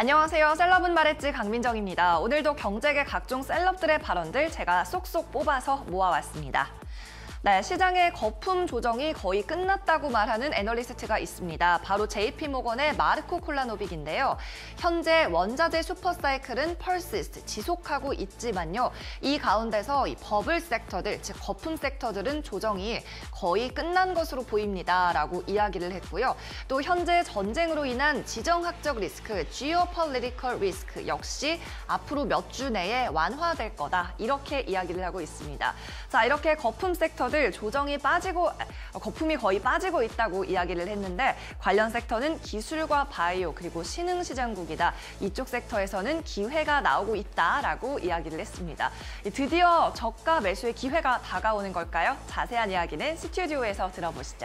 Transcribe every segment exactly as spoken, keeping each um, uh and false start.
안녕하세요. 셀럽은 말했지 강민정입니다. 오늘도 경제계 각종 셀럽들의 발언들 제가 쏙쏙 뽑아서 모아왔습니다. 네, 시장의 거품 조정이 거의 끝났다고 말하는 애널리스트가 있습니다. 바로 제이피모건의 마르코 콜라노빅인데요. 현재 원자재 슈퍼사이클은 퍼시스트, 지속하고 있지만요. 이 가운데서 이 버블 섹터들, 즉 거품 섹터들은 조정이 거의 끝난 것으로 보입니다라고 이야기를 했고요. 또 현재 전쟁으로 인한 지정학적 리스크, geopolitical risk 역시 앞으로 몇 주 내에 완화될 거다. 이렇게 이야기를 하고 있습니다. 자, 이렇게 거품 섹터 조정이 빠지고 거품이 거의 빠지고 있다고 이야기를 했는데 관련 섹터는 기술과 바이오 그리고 신흥시장국이다. 이쪽 섹터에서는 기회가 나오고 있다라고 이야기를 했습니다. 드디어 저가 매수의 기회가 다가오는 걸까요? 자세한 이야기는 스튜디오에서 들어보시죠.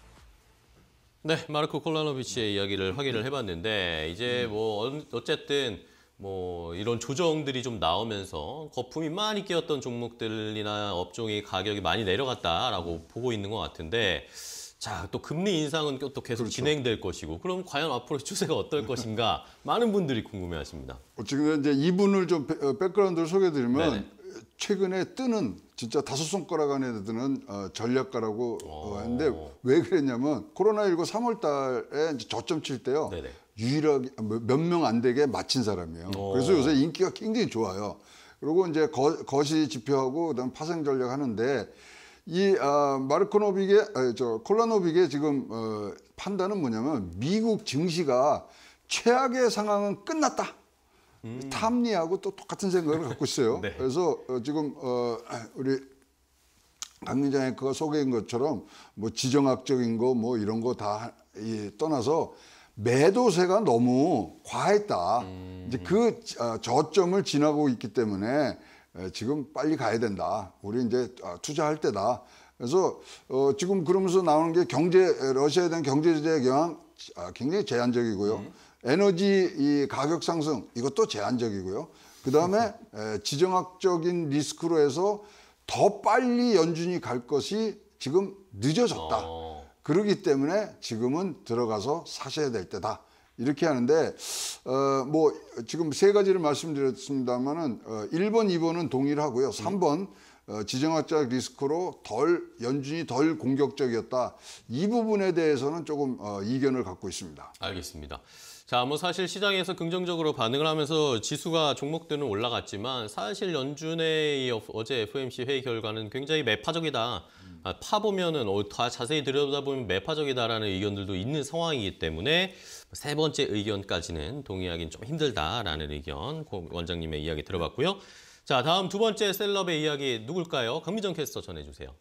네, 마르코 콜라노비치의 이야기를 확인을 해봤는데 이제 뭐 어쨌든 뭐 이런 조정들이 좀 나오면서 거품이 많이 끼었던 종목들이나 업종이 가격이 많이 내려갔다라고 보고 있는 것 같은데 자, 또 금리 인상은 또 계속 그렇죠. 진행될 것이고 그럼 과연 앞으로 추세가 어떨 것인가 많은 분들이 궁금해하십니다. 지금 이제 이분을 좀 백그라운드를 소개해드리면 네네. 최근에 뜨는 진짜 다섯 손가락 안에 드는 어, 전략가라고 어, 했는데 왜 그랬냐면 코로나십구 삼월 달에 이제 저점 칠 때요. 네네. 유일하게 몇 명 안 되게 맞힌 사람이에요. 오. 그래서 요새 인기가 굉장히 좋아요. 그리고 이제 거, 거시 지표하고 그다음 파생 전략 하는데 이 어, 마르코노빅의 아니, 저 콜라노빅의 지금 어, 판단은 뭐냐면 미국 증시가 최악의 상황은 끝났다. 음. 탐리하고 또 똑같은 생각을 갖고 있어요. 네. 그래서 어, 지금 어, 우리 강민정 앵커가 소개한 것처럼 뭐 지정학적인 거 뭐 이런 거 다 떠나서 매도세가 너무 과했다. 음. 이제 그 저점을 지나고 있기 때문에 지금 빨리 가야 된다. 우리 이제 투자할 때다. 그래서 어 지금 그러면서 나오는 게 경제 러시아에 대한 경제 제재 영향 굉장히 제한적이고요. 음. 에너지 이 가격 상승 이것도 제한적이고요. 그 다음에 지정학적인 리스크로 해서 더 빨리 연준이 갈 것이 지금 늦어졌다. 어. 그러기 때문에 지금은 들어가서 사셔야 될 때다. 이렇게 하는데 어, 뭐 지금 세 가지를 말씀드렸습니다만은 어, 일 번, 이 번은 동의를 하고요. 삼 번 어, 지정학적 리스크로 덜 연준이 덜 공격적이었다. 이 부분에 대해서는 조금 어, 이견을 갖고 있습니다. 알겠습니다. 자, 뭐 사실 시장에서 긍정적으로 반응을 하면서 지수가 종목들은 올라갔지만 사실 연준의 어제 에프오엠씨 회의 결과는 굉장히 매파적이다. 아, 파보면은 다 자세히 들여다보면 매파적이다라는 의견들도 있는 상황이기 때문에 세 번째 의견까지는 동의하기는 좀 힘들다라는 의견 원장님의 이야기 들어봤고요. 자, 다음 두 번째 셀럽의 이야기 누굴까요? 강민정 캐스터 전해주세요.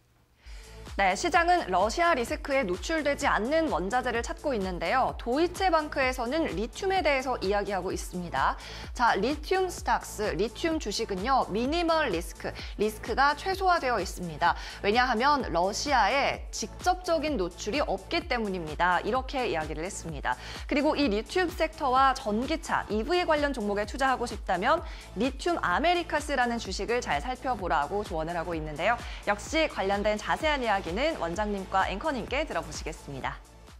네, 시장은 러시아 리스크에 노출되지 않는 원자재를 찾고 있는데요. 도이체방크에서는 리튬에 대해서 이야기하고 있습니다. 자, 리튬 스탁스, 리튬 주식은요, 미니멀 리스크, 리스크가 최소화되어 있습니다. 왜냐하면 러시아에 직접적인 노출이 없기 때문입니다. 이렇게 이야기를 했습니다. 그리고 이 리튬 섹터와 전기차, 이브이 관련 종목에 투자하고 싶다면 리튬 아메리카스라는 주식을 잘 살펴보라고 조언을 하고 있는데요. 역시 관련된 자세한 이야기 는 원장님과 앵커님께 들어보시겠습니다.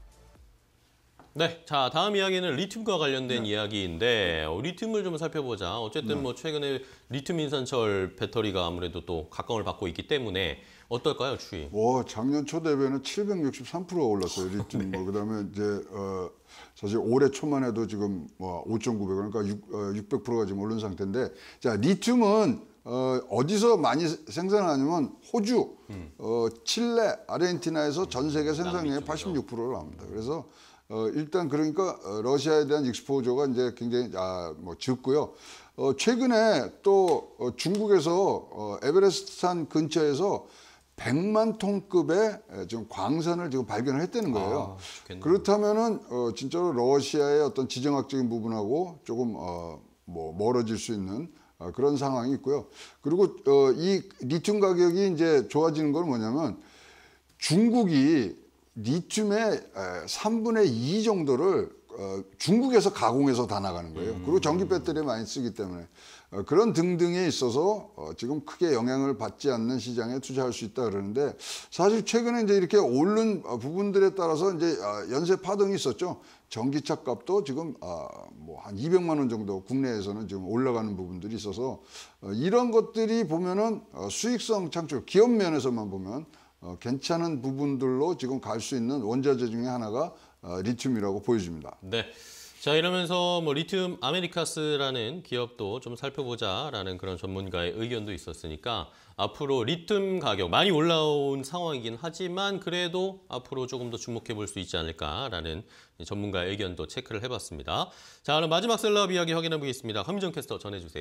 네, 자 다음 이야기는 리튬과 관련된 네. 이야기인데 어, 리튬을 좀 살펴보자. 어쨌든 네. 뭐 최근에 리튬 인산철 배터리가 아무래도 또 각광을 받고 있기 때문에 어떨까요, 추이? 와, 작년 초 대비는 칠백육십삼 퍼센트가 올랐어요, 리튬. 네. 뭐 그다음에 이제 어, 사실 올해 초만 해도 지금 뭐 오천구백 그러니까 육백 퍼센트가 지금 오른 상태인데, 자 리튬은 어, 어디서 많이 생산하냐면 호주, 음. 어, 칠레, 아르헨티나에서 전 세계 생산량의 팔십육 퍼센트를 합니다. 그래서 어, 일단 그러니까 어, 러시아에 대한 익스포저가 이제 굉장히 아, 뭐 적고요. 어, 최근에 또 어, 중국에서 어, 에베레스트산 근처에서 백만 톤급의 지금 광산을 지금 발견을 했다는 거예요. 아, 그렇다면은 어, 진짜로 러시아의 어떤 지정학적인 부분하고 조금 어, 뭐 멀어질 수 있는 어, 그런 상황이 있고요. 그리고 어, 이 리튬 가격이 이제 좋아지는 건 뭐냐면 중국이 리튬의 삼분의 이 정도를 어, 중국에서 가공해서 다 나가는 거예요. 그리고 전기 배터리 많이 쓰기 때문에 어, 그런 등등에 있어서 어, 지금 크게 영향을 받지 않는 시장에 투자할 수 있다 그러는데 사실 최근에 이제 이렇게 오른 부분들에 따라서 이제 어, 연쇄 파동이 있었죠. 전기차 값도 지금 아, 뭐 한 이백만 원 정도 국내에서는 지금 올라가는 부분들이 있어서 어, 이런 것들이 보면은 어, 수익성 창출 기업 면에서만 보면 어, 괜찮은 부분들로 지금 갈 수 있는 원자재 중에 하나가 어, 리튬이라고 보여집니다. 네. 자, 이러면서 뭐 리튬 아메리카스라는 기업도 좀 살펴보자라는 그런 전문가의 의견도 있었으니까 앞으로 리튬 가격 많이 올라온 상황이긴 하지만 그래도 앞으로 조금 더 주목해 볼 수 있지 않을까라는 전문가의 의견도 체크를 해봤습니다. 자, 그럼 마지막 셀럽 이야기 확인해 보겠습니다. 황민정 캐스터 전해주세요.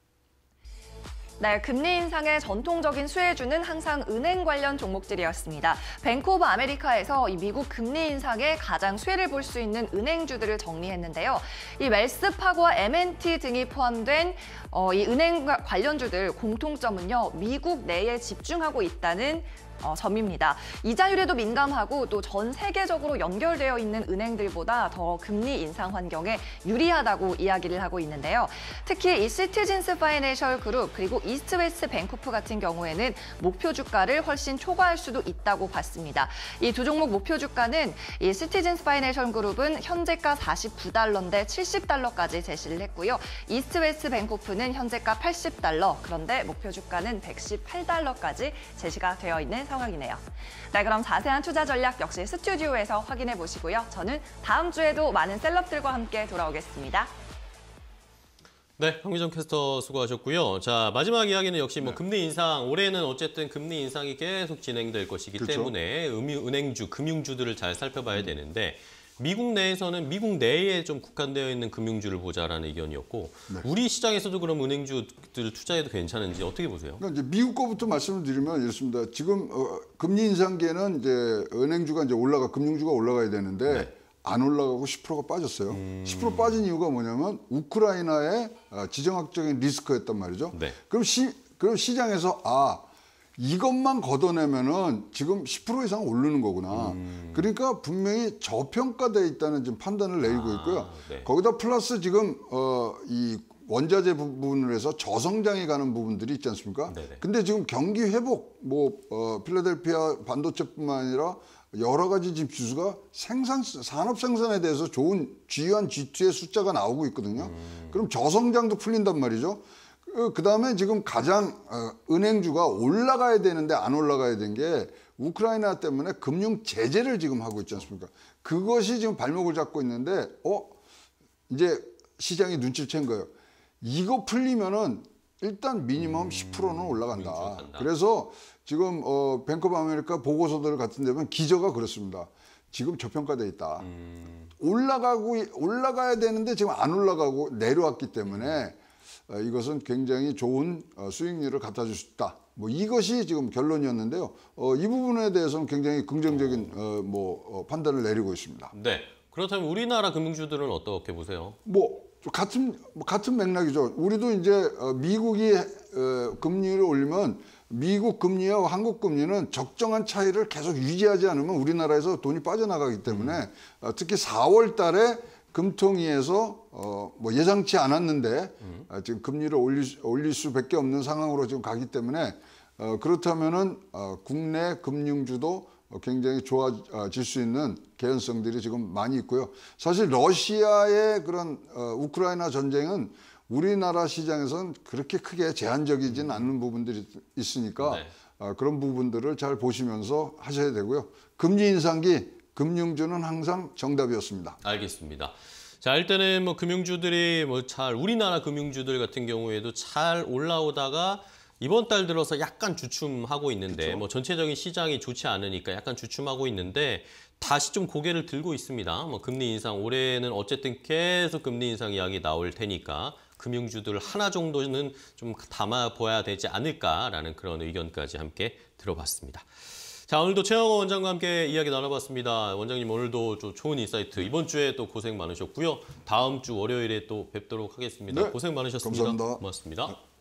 네, 금리 인상의 전통적인 수혜주는 항상 은행 관련 종목들이었습니다. 뱅크 오브 아메리카에서 이 미국 금리 인상에 가장 수혜를 볼 수 있는 은행주들을 정리했는데요. 이 웰스파고와 엠앤티 등이 포함된 어, 이 은행 관련주들 공통점은요, 미국 내에 집중하고 있다는 어, 점입니다. 이자율에도 민감하고 또 전 세계적으로 연결되어 있는 은행들보다 더 금리 인상 환경에 유리하다고 이야기를 하고 있는데요. 특히 이 시티즌스 파이낸셜 그룹 그리고 이스트웨스트 뱅코프 같은 경우에는 목표 주가를 훨씬 초과할 수도 있다고 봤습니다. 이 두 종목 목표 주가는 이 시티즌스 파이낸셜 그룹은 현재가 사십구 달러인데 칠십 달러까지 제시를 했고요. 이스트웨스트 뱅코프는 현재가 팔십 달러, 그런데 목표 주가는 백십팔 달러까지 제시가 되어 있는 상황이네요. 네, 그럼 자세한 투자 전략 역시 스튜디오에서 확인해 보시고요. 저는 다음 주에도 많은 셀럽들과 함께 돌아오겠습니다. 네, 황민정 캐스터 수고하셨고요. 자, 마지막 이야기는 역시 뭐 네. 금리 인상, 올해는 어쨌든 금리 인상이 계속 진행될 것이기 그렇죠. 때문에 음유, 은행주, 금융주들을 잘 살펴봐야 음. 되는데 미국 내에서는 미국 내에 좀 국한되어 있는 금융주를 보자라는 의견이었고 네. 우리 시장에서도 그럼 은행주들을 투자해도 괜찮은지 어떻게 보세요? 그러니까 이제 미국 거부터 말씀을 드리면 이렇습니다. 지금 어, 금리 인상기에는 이제 은행주가 이제 올라가 금융주가 올라가야 되는데 네. 안 올라가고 십 퍼센트가 빠졌어요. 음... 십 퍼센트 빠진 이유가 뭐냐면 우크라이나의 지정학적인 리스크였단 말이죠. 네. 그럼 시 그럼 시장에서 아 이것만 걷어내면은 지금 십 퍼센트 이상 오르는 거구나. 음... 그러니까 분명히 저평가돼 있다는 지금 판단을 내리고 있고요. 아, 네. 거기다 플러스 지금 어, 이 원자재 부분을 해서 저성장에 가는 부분들이 있지 않습니까? 네네. 근데 지금 경기 회복, 뭐 어, 필라델피아 반도체뿐만 아니라 여러 가지 지금 지수가 생산 산업 생산에 대해서 좋은 지 원, 지 투의 숫자가 나오고 있거든요. 음. 그럼 저성장도 풀린단 말이죠. 그 다음에 지금 가장 어, 은행주가 올라가야 되는데 안 올라가야 된 게 우크라이나 때문에 금융 제재를 지금 하고 있지 않습니까? 그것이 지금 발목을 잡고 있는데 어 이제 시장이 눈치를 챈 거예요. 이거 풀리면은 일단 미니멈 음, 십 퍼센트는 올라간다. 그래서 지금 어, 뱅크 오브 아메리카 보고서들 같은 데 보면 기저가 그렇습니다. 지금 저평가돼 있다. 음. 올라가고 올라가야 되는데 지금 안 올라가고 내려왔기 때문에 어, 이것은 굉장히 좋은 어, 수익률을 갖다 줄 수 있다. 뭐 이것이 지금 결론이었는데요. 어, 이 부분에 대해서는 굉장히 긍정적인 어, 뭐 어, 판단을 내리고 있습니다. 네. 그렇다면 우리나라 금융주들은 어떻게 보세요? 뭐 같은 같은 맥락이죠. 우리도 이제 미국이 금리를 올리면 미국 금리와 한국 금리는 적정한 차이를 계속 유지하지 않으면 우리나라에서 돈이 빠져나가기 때문에 음. 특히 사월 달에 금통위에서 어, 뭐 예상치 않았는데 음. 지금 금리를 올릴, 올릴 수밖에 없는 상황으로 지금 가기 때문에 어, 그렇다면은 어, 국내 금융주도 굉장히 좋아질 수 있는 개연성들이 지금 많이 있고요. 사실 러시아의 그런 어, 우크라이나 전쟁은 우리나라 시장에서는 그렇게 크게 제한적이지는 않는 부분들이 있으니까 네. 어, 그런 부분들을 잘 보시면서 하셔야 되고요. 금리 인상기 금융주는 항상 정답이었습니다. 알겠습니다. 자, 일단은 뭐 금융주들이 뭐 잘 우리나라 금융주들 같은 경우에도 잘 올라오다가 이번 달 들어서 약간 주춤하고 있는데 그쵸? 뭐 전체적인 시장이 좋지 않으니까 약간 주춤하고 있는데 다시 좀 고개를 들고 있습니다. 뭐 금리 인상 올해는 어쨌든 계속 금리 인상 이야기 나올 테니까 금융주들 하나 정도는 좀 담아봐야 되지 않을까라는 그런 의견까지 함께 들어봤습니다. 자, 오늘도 최영호 원장과 함께 이야기 나눠봤습니다. 원장님 오늘도 좀 좋은 인사이트 이번 주에 또 고생 많으셨고요. 다음 주 월요일에 또 뵙도록 하겠습니다. 네, 고생 많으셨습니다. 감사합니다. 고맙습니다. 네.